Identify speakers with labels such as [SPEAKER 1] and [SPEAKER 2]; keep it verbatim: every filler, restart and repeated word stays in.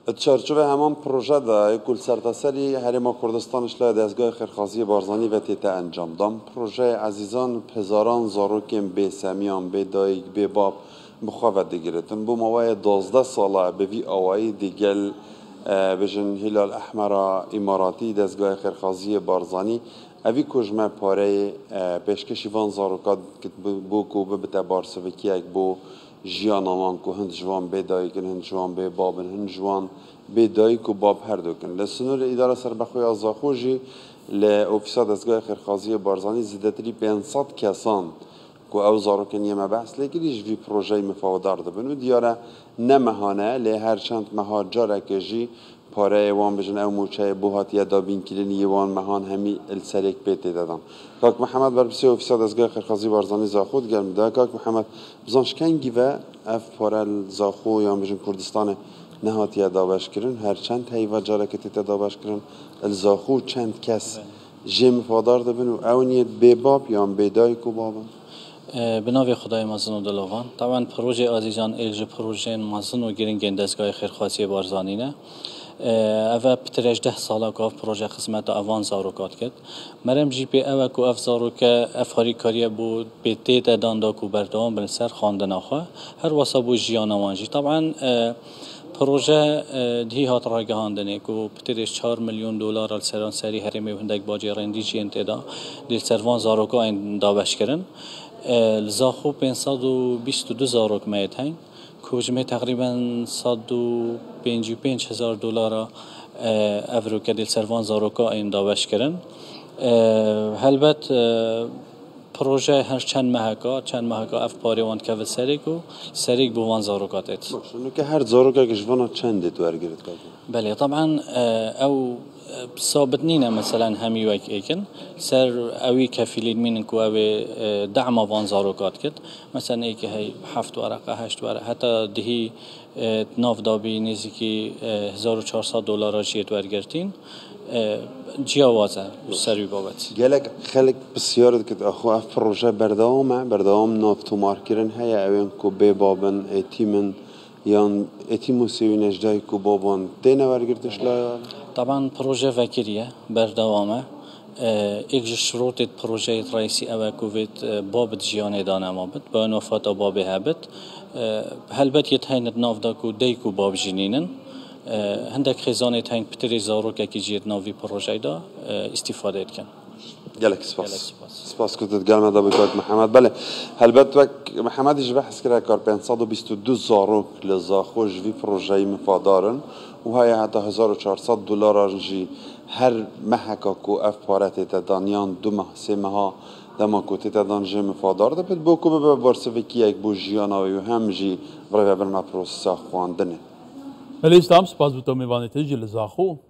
[SPEAKER 1] چارچوب همان پروژه دا کل سرتاسری هرما کردستانش لا دستگاه خیرخواهی بارزانی و تیتا انجام دام. پروژه عزیزان هزاران زاروکیم به سمیان به دایک به باب بخواد دیگرتن بو موای دوازده ساله به وی آوایی دیگل بجن هلال احمر اماراتی دستگاه خیرخواهی بارزانی اوی کجمه پاره پیشکشی وان زاروکات کت بو کو به بتبارسوکی یک بو جیان آمان کو هند جوان به دایکن هند جوان به بابن هند جوان به دایک و باب هر دو کن. لسنور اداره سر بخوی از زاخوجی ل اوفیسات دستگاه خیرخواهی بارزانی زیادتری پانصد کسان کو او زاروکن یه مبحث لیکیش وی پروژه مفاوضدار دبن و دیاره نمهانه ل هر چند مهاجر کجی پاره وان بجن او موچه بوهات یا دابین کلینی وان مهان همی السریک بیت دادم. کاک محمد بربسی اوفیسات دستگاه خیرخواهی بارزانی زاخود گرم ده کاک محمد بزنش کنگی و اف پاره زاخو یا بجن کردستان نهات یا دابش کردن هر چند هیوا جاره که تیت دابش کردن الزاخو چند کس جیم فادار دبن و اونیت بباب یا بدای کو بابا.
[SPEAKER 2] بناوی خدای مازن و دلوان طبعا پروژه عزیزان ایج پروژه مازن و گرینگ دستگاه خیرخواهی بارزانی نه اوه پترش ده ساله که پروژه خدمت آوان زاروکات کرد. مریم جی پی اوه که اف زاروک افاری کاریه بود به تیت داندا کو بردام بر سر خواندن آخه هر واسه بو جیان آوانجی. طبعا پروژه دی هات راگهاندنه که پترش چهار میلیون دلار al سران سری هرمی هندک باجی رندی جی انتدا دل سروان زاروکا این داوش کردن. لزاخو پانصد و بیست و دو زاروک میتین. کوچمه تقریبا صد و پنجاه و پنج هزار دلار اورو که دل سروان زاروکا این داوش کردن. هلبت پروژه هر چند ماهکا چند ماهکا اف پاری وان که سریکو سریک بوان زاروکات ات.
[SPEAKER 1] باشه که هر زاروکا که جوان چند تو ارگرت کردن.
[SPEAKER 2] بله طبعا او ثابت نینه مثلا همی وک ایکن سر اوی کفیلین مینن کو اوی دعم وان زاروکات کد مثلا ایک هی هفت ورقه هشت ورقه حتی دهی ناف دابی نزدیکی هزار و چهارصد دلار جیت ورگرتین جیاوازه سری بابت.
[SPEAKER 1] گلک خلق بسیار که اخو اف پروژه برداومه برداوم ناف تو مارکرن هیا اوین کو به بابن اتیمن یان اتیمو سوی نجدای کو بابن دینه ورگرتش لا.
[SPEAKER 2] طبعا پروژه وکریه برداومه ایک شروط پروژه رئیسی اوه کویت باب جیان دانه ما بد با نوفات باب هبت هلبت یتهیند ناف دا کو دی کو باب جنینن هندک خزانه تهین پتری زارو که کی جیت ناوی پروژه دا استفاده کن.
[SPEAKER 1] جالك سپاس سپاس كنت تقال دا بكوك محمد بله هلبت وك محمد يجي بحث كده كار پانصد و بیست و دو زاروك لزاخوش في بروجي مفادارن وهي حتى هزار و چهارصد دلار جي هر محكا كو اف بارت تدانيان دو ماه سه ماه دما كو تدان جي مفادار ده بد بوكو به بارسويكي اك بو جيانا و هم جي برای برنامه پروسس خواندنه.
[SPEAKER 3] بله استام سپاس بتومی وانه تجی لزاخو